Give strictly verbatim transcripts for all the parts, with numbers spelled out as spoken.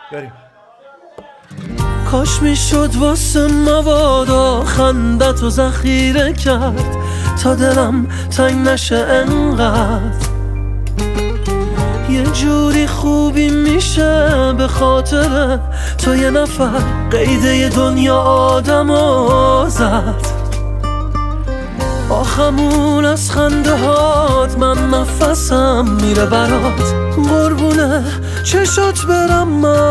بریم. کاش میشد واسه مبادا خندت و ذخیره کرد تا دلم تنگ نشه انقدر. یه جوری خوبی میشه به خاطر تو یه نفر قیده دنیا آدمو زد. آخمون از خنده هات من نفسم میره برات، قربونه چشات برم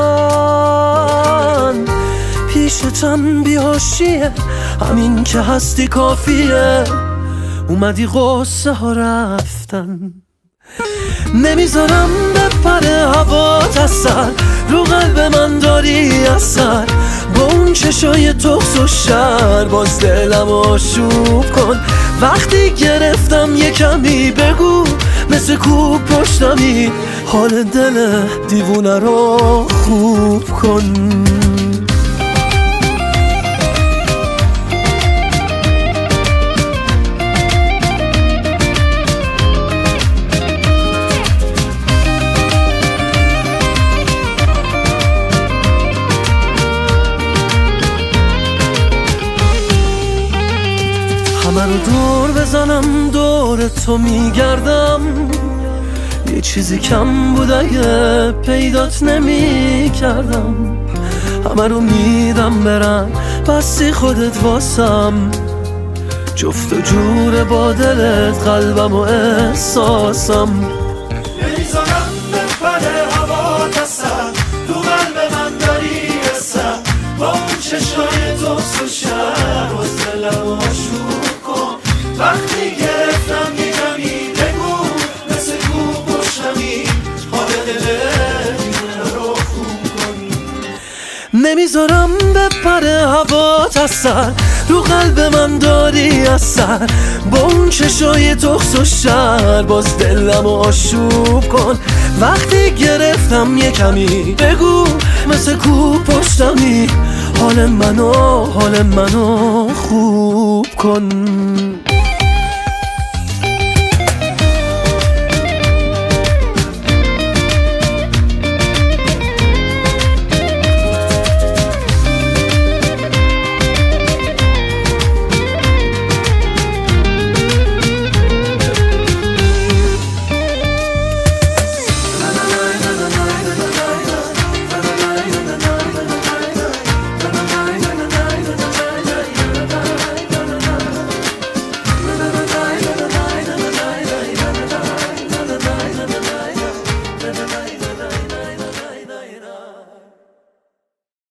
من. پیشتم بیهاشیه همین که هستی کافیه، اومدی غصه ها رفتن. نمیذارم بپره هوات از سر، رو قلب من داری اثر. با اون چشای تخس و شر باز دلم آشوب کن. وقتی گرفتم یه کمی بگو مثل کوب پشتمی، حال دل دیوونه رو خوب کن. همه رو دور بزنم دور تو میگردم، یه چیزی کم بود اگه پیدات نمی کردم. همه رو میدم برن بستی خودت واسم، جفت و جور با دلت قلبم و احساسم. نمیذارم بپره هوات از سر، تو قلب من داری اثر. با اون چشای تخس و شر باز دلم آشوب کن. وقتی گرفتم یه کمی بگو مثل کوب پشتمی، حال دل رو خوب کن. نمیذارم بپره هوات از سر، رو قلب من داری اثر. با اون چشای تخس و شر باز دلم آشوب کن. وقتی گرفتم یه کمی بگو مثل کوب پشتمی، حال منو حال منو خوب کن.